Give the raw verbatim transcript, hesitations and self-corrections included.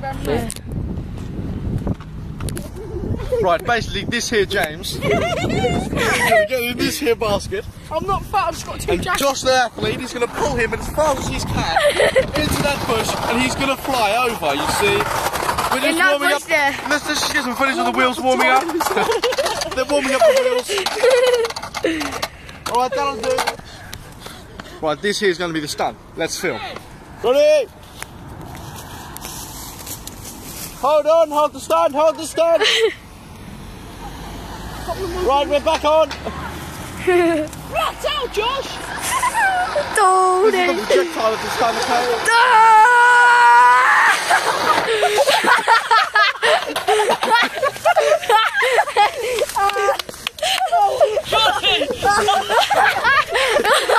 Yeah. Right, basically this here, James, is going to get in this here basket. I'm not fat, I've just got two And jackets. Josh the athlete, he's going to pull him as far as he can into that bush, and he's going to fly over, you see. We're just no warming bush up. there. Let's, let's just get some footage of the wheels warming up. They're warming up the wheels. Alright, that'll do. Right, this here's going to be the stunt. Let's film. Ready? Hold on, hold the stand, hold the stand. Right, we're back on. Right out, Josh! This is the projectile of the stand, okay? Johnny!